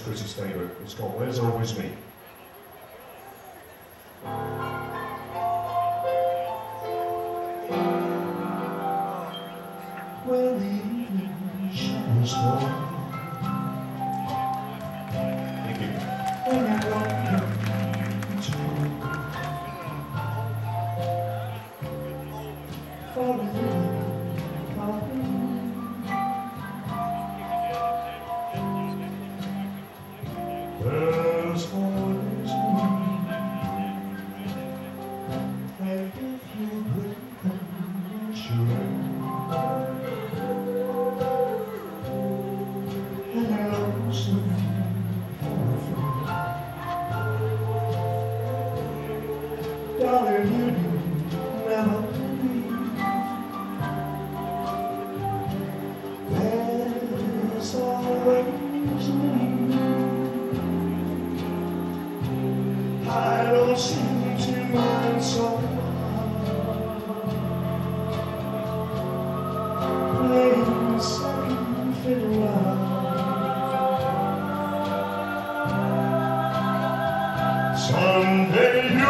Chris's favourite. It's called There's Always Me. When the evening shadows fall, thank you. When I walk there's always me, and if you break them, sure, and I lonesome for a friend, darling, you never leave. There's always me. I don't seem to mind so much playing second fiddle. Someday